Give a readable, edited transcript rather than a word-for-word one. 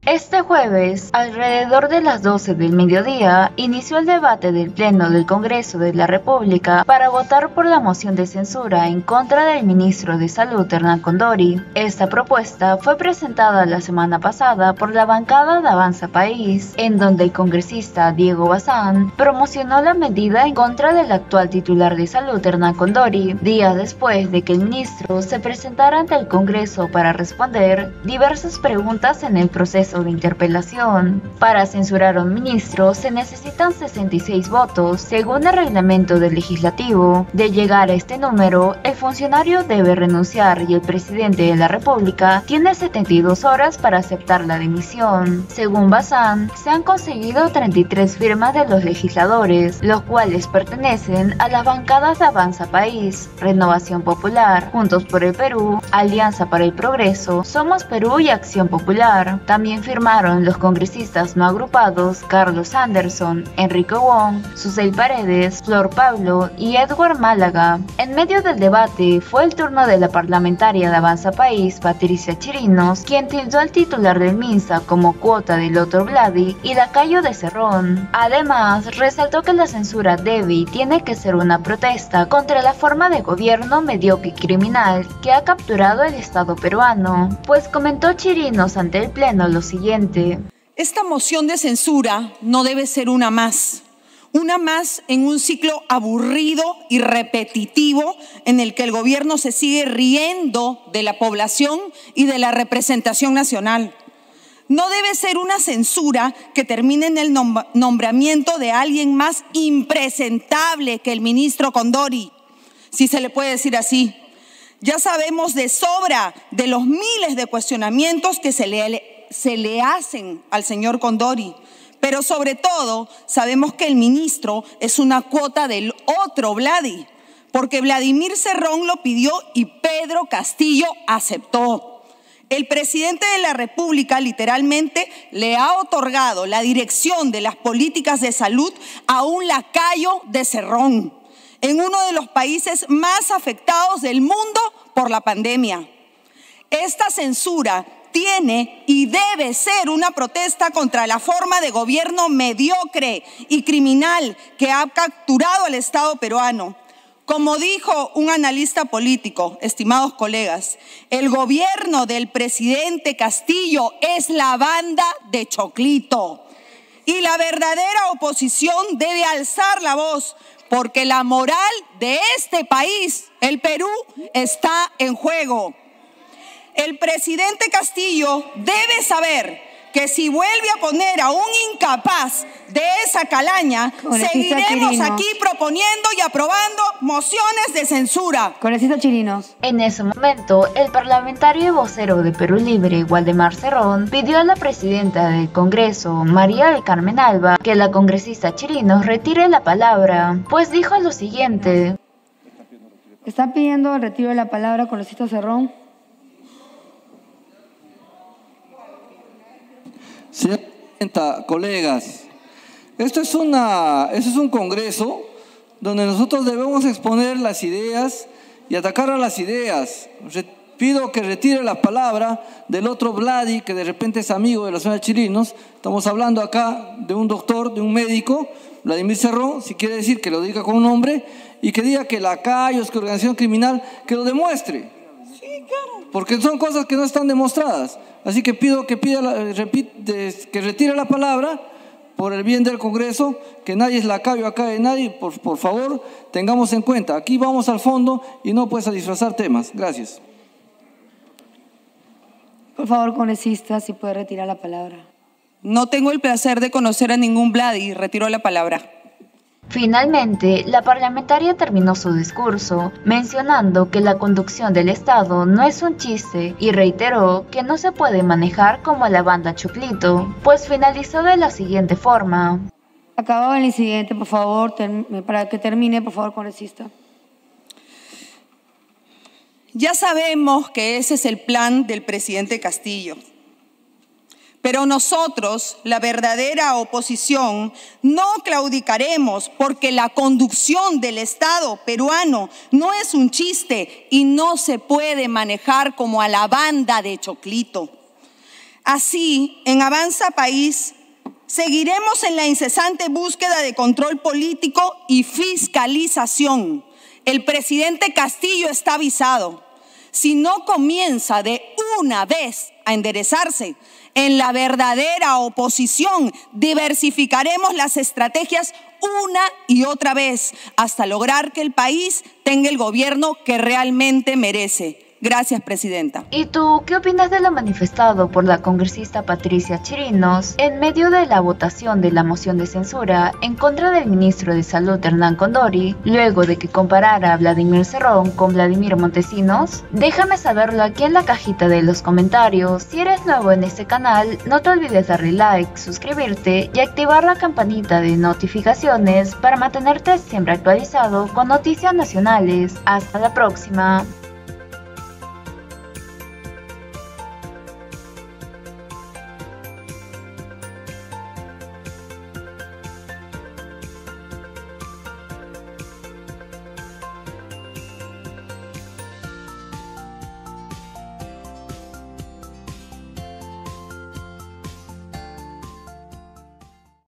Este jueves, alrededor de las 12 del mediodía, inició el debate del Pleno del Congreso de la República para votar por la moción de censura en contra del ministro de Salud, Hernán Condori. Esta propuesta fue presentada la semana pasada por la bancada de Avanza País, en donde el congresista Diego Bazán promocionó la medida en contra del actual titular de Salud, Hernán Condori, días después de que el ministro se presentara ante el Congreso para responder diversas preguntas en el proceso de interpelación. Para censurar a un ministro se necesitan 66 votos, según el reglamento del legislativo. De llegar a este número, el funcionario debe renunciar y el presidente de la República tiene 72 horas para aceptar la dimisión. Según Bazán, se han conseguido 33 firmas de los legisladores, los cuales pertenecen a las bancadas de Avanza País, Renovación Popular, Juntos por el Perú, Alianza para el Progreso, Somos Perú y Acción Popular. También firmaron los congresistas no agrupados Carlos Anderson, Enrique Wong, Susel Paredes, Flor Pablo y Edward Málaga. En medio del debate fue el turno de la parlamentaria de Avanza País, Patricia Chirinos, quien tildó al titular del MINSA como cuota del otro Vladi y lacayo de Cerrón. Además, resaltó que la censura debe y tiene que ser una protesta contra la forma de gobierno mediocre y criminal que ha capturado el Estado peruano, pues comentó Chirinos ante el Pleno lo siguiente. Esta moción de censura no debe ser una más en un ciclo aburrido y repetitivo en el que el gobierno se sigue riendo de la población y de la representación nacional. No debe ser una censura que termine en el nombramiento de alguien más impresentable que el ministro Condori, si se le puede decir así. Ya sabemos de sobra de los miles de cuestionamientos que se le hacen al señor Condori, pero sobre todo sabemos que el ministro es una cuota del otro Vladi, porque Vladimir Cerrón lo pidió y Pedro Castillo aceptó. El presidente de la República literalmente le ha otorgado la dirección de las políticas de salud a un lacayo de Cerrón, en uno de los países más afectados del mundo por la pandemia. Esta censura tiene y debe ser una protesta contra la forma de gobierno mediocre y criminal que ha capturado al Estado peruano. Como dijo un analista político, estimados colegas, el gobierno del presidente Castillo es la banda de Choclito. Y la verdadera oposición debe alzar la voz, porque la moral de este país, el Perú, está en juego. El presidente Castillo debe saber que si vuelve a poner a un incapaz de esa calaña, seguiremos aquí proponiendo y aprobando mociones de censura. Congresista Chirinos. En ese momento, el parlamentario y vocero de Perú Libre, Waldemar Cerrón, pidió a la presidenta del Congreso, María del Carmen Alba, que la congresista Chirinos retire la palabra, pues dijo lo siguiente. ¿Está pidiendo el retiro de la palabra, congresista Cerrón? Señora presidenta, colegas, esto es un congreso donde nosotros debemos exponer las ideas y atacar a las ideas. Pido que retire la palabra del otro Vladi, que de repente es amigo de la señora Chirinos. Estamos hablando acá de un doctor, de un médico, Vladimir Cerrón, si quiere decir que lo diga con un nombre, y que diga que lacayos, que organización criminal, que lo demuestre. Sí, claro. Porque son cosas que no están demostradas. Así que pido que retire la palabra por el bien del Congreso, que nadie es lacayo acá de nadie, por favor, tengamos en cuenta. Aquí vamos al fondo y no pues a disfrazar temas. Gracias. Por favor, congresista, si puede retirar la palabra. No tengo el placer de conocer a ningún Vladi, retiro la palabra. Finalmente, la parlamentaria terminó su discurso mencionando que la conducción del Estado no es un chiste y reiteró que no se puede manejar como la banda Choclito, pues finalizó de la siguiente forma. Acabado el incidente, por favor, para que termine, por favor, congresista. Ya sabemos que ese es el plan del presidente Castillo. Pero nosotros, la verdadera oposición, no claudicaremos porque la conducción del Estado peruano no es un chiste y no se puede manejar como a la banda de Choclito. Así, en Avanza País, seguiremos en la incesante búsqueda de control político y fiscalización. El presidente Castillo está avisado. Si no comienza de una vez a enderezarse en la verdadera oposición, diversificaremos las estrategias una y otra vez hasta lograr que el país tenga el gobierno que realmente merece. Gracias, Presidenta. ¿Y tú qué opinas de lo manifestado por la congresista Patricia Chirinos en medio de la votación de la moción de censura en contra del ministro de Salud Hernán Condori, luego de que comparara a Vladimir Cerrón con Vladimir Montesinos? Déjame saberlo aquí en la cajita de los comentarios. Si eres nuevo en este canal, no te olvides darle like, suscribirte y activar la campanita de notificaciones para mantenerte siempre actualizado con noticias nacionales. Hasta la próxima.